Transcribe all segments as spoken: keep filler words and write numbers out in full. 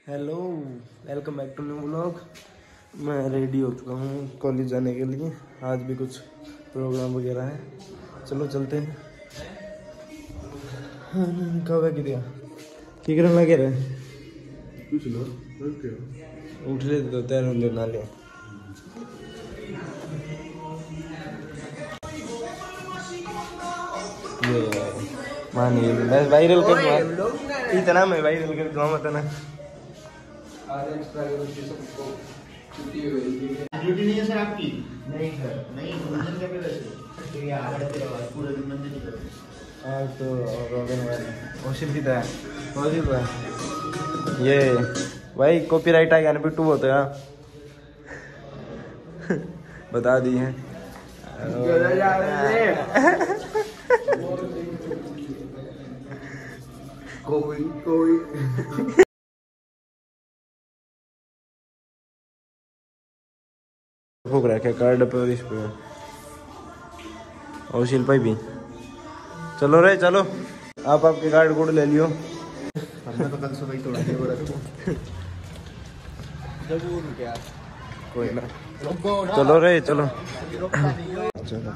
Hello, welcome back to new vlog. मैं ready हो चुका हूँ कॉलेज जाने के लिए। आज भी कुछ प्रोग्राम वगैरह है, चलो चलते हैं। कब है किरिया ठीक रहना लगे रहे उठ ले तो तैर होंगे नाले। ये मानिए बस वायरल कर दो, इतना मैं वायरल कर दूँ मत ना। ड्यूटी नहीं है सर आपकी? नहीं सर, नहीं मंदिर का भी वैसे पूरे दिन मंदिर नहीं करते आज तो औषध की तरह औषध है ये भाई। कॉपीराइट आ गया ना बिट्टू होते हैं बता दी है। कोई कोई भूख रखे कार्ड पे और इस पे और शिल्पा भी। चलो रे चलो, आप आपके कार्ड कोड ले लियो। हमने तो कल सुबह ही तोड़ा दिया बोला क्या कोई ना, चलो रे चलो चलो।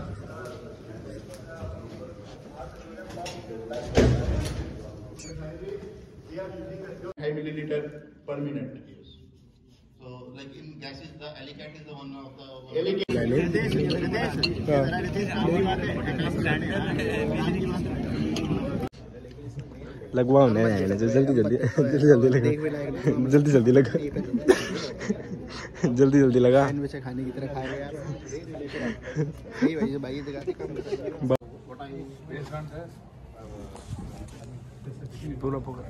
five milliliter per minute. So, like in gases, the Alicat is the one of the. लगवाओ ना जल्दी जल्दी जल्दी जल्दी लगा, जल्दी जल्दी लगा, जल्दी जल्दी लगा। खाने की तरह खा रहे यार। सही भाई भाई दिखाते काम पूरा पूरा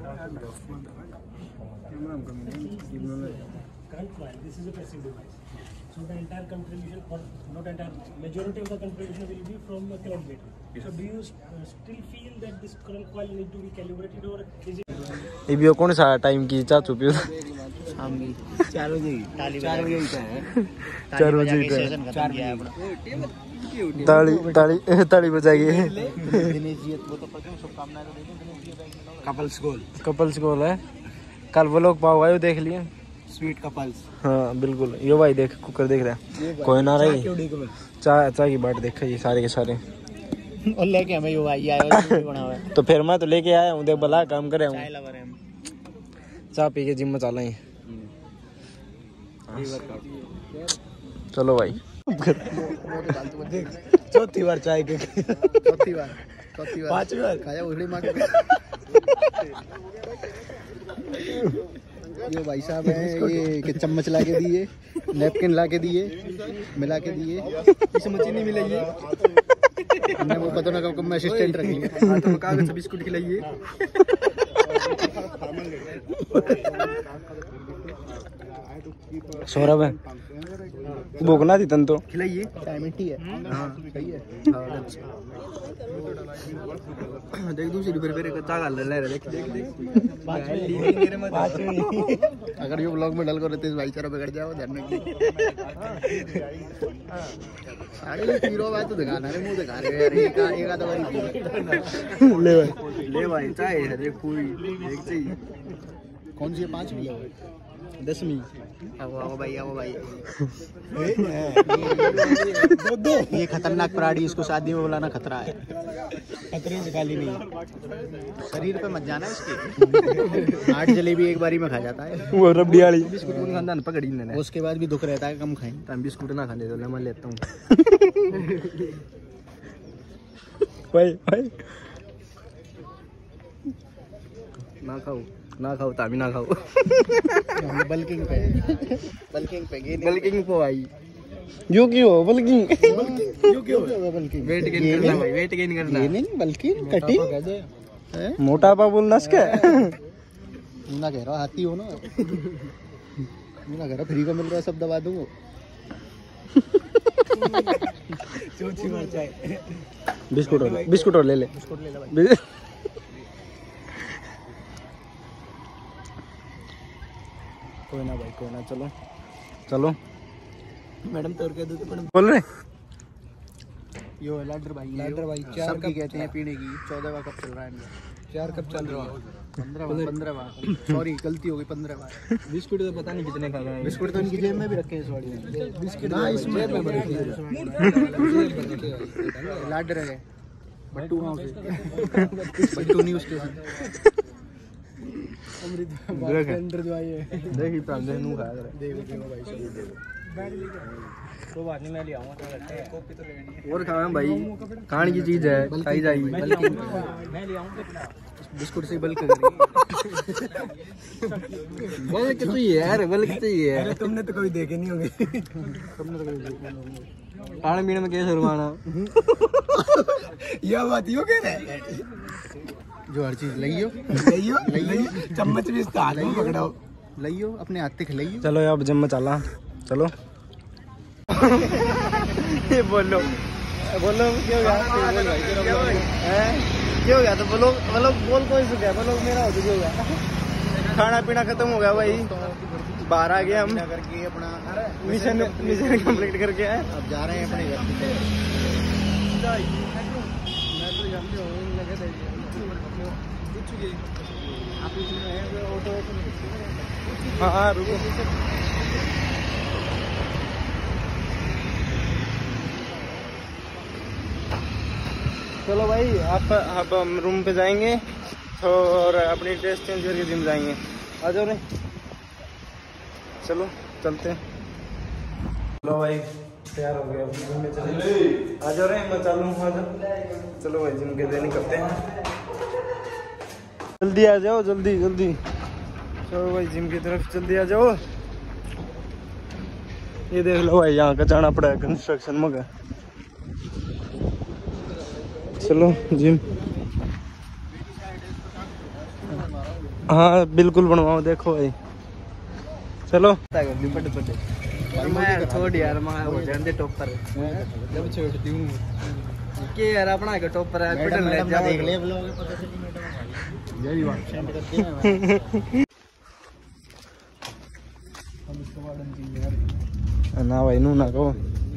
current file. This is a passive device. So the entire contribution, or not entire, majority of the contribution will be from a cloud gateway. Yes. So do you uh, still feel that this current file need to be calibrated, or is it? ये कौन सा time की चाचू पियो शाम की चार बजे चार बजे है चार बजे ताली ताली ताली बजाएगी। कपल्स गोल कपल्स गोल है, कल वो लोग पाओ भाई देख लिए स्वीट कपल्स। हाँ बिल्कुल, यो भाई देख कुकर देख रहा है कोई ना रही चाय चाय की बाट देखा ये सारे के सारे और लेके हमें यो भाई आया बना हुआ है। तो फिर मैं तो लेके आया हूँ, देख भला काम करे हूँ। चाय लवर है, चाय पी के जिम में चला ही। चलो भाई चौथी बार चाय के चौथी बार चौथी बार पांचवी बार खाया उगली मार के। ये भाई साहब हैं, ये कि चम्मच ला के दिए, नैपकिन ला के दिए, मिला के दिए। इसे मच्छी नहीं मिलेगी, हमने वो पता ना कब मैं असिस्टेंट रखेंगे। हाथ में कागज बिस्कुट खिलाइए। सौरभ है भूखना थी तन तो खिलाइए, चाय मिट्टी है। हाँ सही है। देख दूसरी रिपेयर करे कच्चा गाल ले रहे देख देख देख। अगर ये व्लॉग में डाल कर रहते भाईचारा बिगड़ जाओ ध्यान रखिए। अरे पीरो भाई तो दिखाना रे, मुंह दिखा रहे यार। एक एक आधा बारी ले भाई ले भाई चाय है देख पूरी एक चाहिए। कौन सी है? पाँच मिला हुआ दसवीं। आओ आओ भाई आओ भाई। दो दो ये खतरनाक प्राणी, इसको शादी में बुलाना खतरा है। खतरे से खाली नहीं, शरीर पे मत जाना इसके। आठ जलेबी एक बारी में खा जाता है वो रबड़ी वाली बिस्कुट खानदान पकड़ी ने। उसके बाद भी दुख रहता है कम खाएं तो हम बिस्कुट ना खाने तो मैं लेता हूँ। भाई भाई ना खाओ ना खाओ तामी ना खाओ। बल्किंग पे बल्किंग पे बल्किंग पे आई यू क्यों बल्किंग यू क्यों बल्किंग वेट गेन करना भाई, वेट गेन करना। ये नहीं बल्कि कटी मोटापा बोलना इसका ना कह रहा हाथी हो ना, ना कह रहा फ्री का मिल रहा है सब दबा दूंगा। बिस्कुट और बिस्कुट और ले ले बिस्कुट ले ले भाई। कोई ना भाई कोई ना, चलो चलो मैडम तोड़ के दूध बोल रहे यो लाडर भाई लाडर भाई चार कप कहते हैं पीने की। चौदह का कप चल रहा है, चार कप चल रहा है। पंद्रह बार पंद्रह बार सॉरी गलती हो गई पंद्रह बार। बिस्कुट तो पता नहीं कितने खा गए। बिस्कुट तो इनकी जेब में भी रखे हैं सॉरी। बिस्कुट ना इसमें जेब में रखे हैं। लाड रहे बट्टू गांव से बट्टू न्यूज़ स्टेशन अमृत अंदर जो आई है देखी प्रांत नु खा रहा देखो देखो भाई सब देखो तो बात नहीं मैं ले आऊंगा कॉपी तो लेनी है और खाना भाई खाने की चीज है खाई जाएगी मैं ले आऊंगा बिस्कुट से बल्क करेंगे बल्क चाहिए यार बल्क चाहिए यार तुमने तो कभी देखे नहीं होंगे तुमने तो कभी देखे नहीं होंगे खाने पीने में कैसे रुमाना यह बात यो कह रहे जो हर चीज लइयो लइयो लइयो चम्मच भी इसका हाथ में पकड़ाओ लइयो अपने हाथ से खिलाइयो। चलो यार जिम में चला चलो ये बोलो बोलो क्यों गया क्यों गया तो बोलो बोलो बोल कोई से गया बोलो मेरा हो तो क्यों गया खाना पीना खत्म हो गया भाई बाहर आ गए हम करके अपना मिशन मिशन कंप्लीट करके आए अब जा रहे हैं अपने घर हाँ हाँ रुको चलो भाई आप आप हम रूम पे जाएंगे तो और अपनी ड्रेस चेंज करके जिम जाएंगे। आ जाओ रे चलो चलते हैं। चलो भाई तैयार हो गए जिम में चले आ जाओ रे मैं चालू हूँ आ जाओ। चलो भाई जिम के लिए निकलते हैं जल्दी आ जाओ जल्दी जल्दी चलो भाई जिम की तरफ जल्दी आ जाओ। ये देख लो भाई यहाँ का जाना पड़ा है कंस्ट्रक्शन में का। चलो जिम हाँ बिल्कुल बनवाओ देखो भाई चलो छोड़ यार मैं हो जाने टॉपर जब छोड़ती हूँ के यार अपना के टॉपर है पेडल ले जा देख ले ब्लॉग में पता चली मैडम यही बात सेंड करते हैं हम इसको वार्डन की यार ना भाई नू ना कहो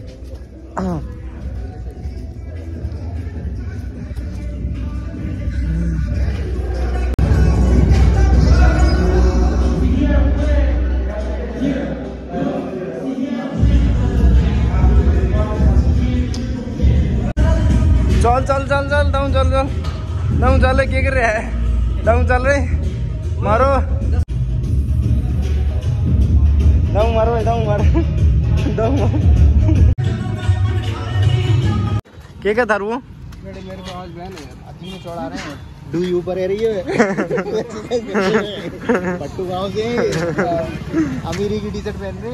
चल चल चल चल डाउन चल चल डाउन चल क्या कर रहा है डाउन चल रहे मारो डाउन मारो डाउन मारो डाउन क्या क्या था वो मेरे मेरे पास बहन है अति में चढ़ा रहे हैं डू यू पर रही है पट्टू गांव से अमीरी की टी शर्ट पहन रहे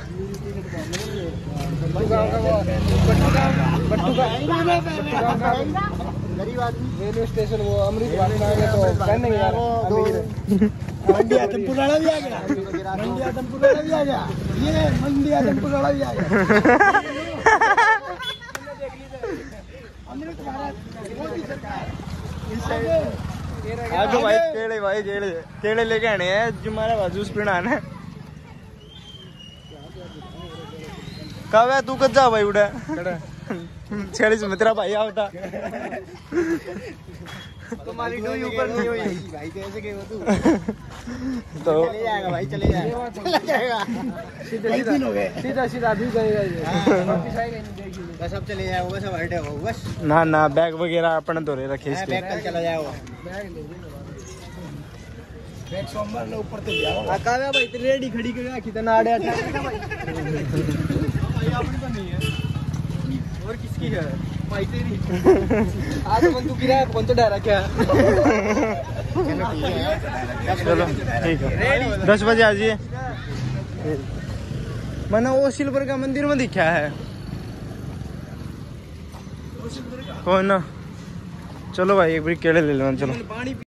गरीब आदमी रेलवे स्टेशन वो अमृत वाले तो पहनेंगे यार मंडी आदमपुर वाला भी आ गया मंडी आदमपुर वाला भी आ गया ये मंडी आदमपुर वाला भी आ गया अमृत भारत मोदी सरकार आजो भाई केले भाई केले केले लेके आने हैं जो हमारा जूस पीना है कब है तू कद जा भाई उड़ा छियालीस में तेरा भाई आवता तुम्हारी डोई ऊपर नहीं हुई भाई कैसे गए हो तू तो चले जाएगा भाई चले जाएगा चला जाएगा सीधा सीधा हो गए सीधा सीधा भी जाएगा ये वापस आएगा नहीं देखिए बस अब चले जाएगा बस अब हटे हो बस ना ना बैग वगैरह अपन तो रे रखे इसके बैग कल चला जाएगा बैग ले बैग सोमवार ने ऊपर से दिया होगा काव्या भाई तेरी रेडी खड़ी कर कितना आड़े अटका भाई अपनी तो नहीं है और किसकी है भाई तेरी आज बंदूक गिरा है कौन तो डरा क्या चलो ठीक है दस बजे आ जाइए मैंने वो सिल्वर का मंदिर में दिखा है कौन ना चलो भाई एक बार केले ले लो चलो